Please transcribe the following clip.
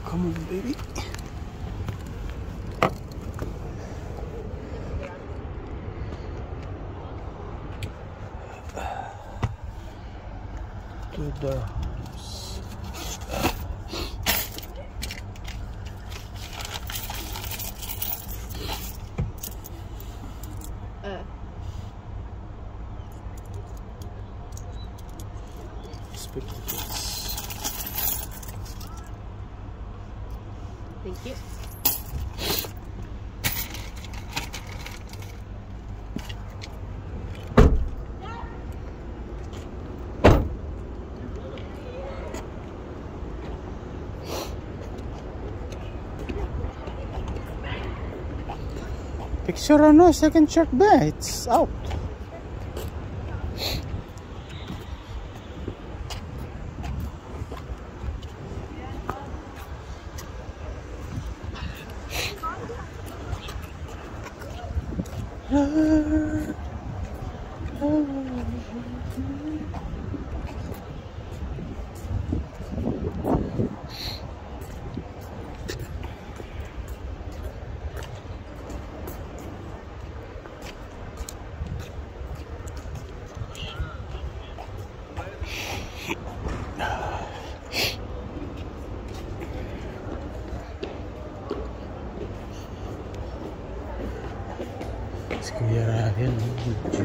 Come on, baby. To the house. Speak to this. Thank you. Picture ano, second shark ba? It's out. Si Kuya Ryan, video.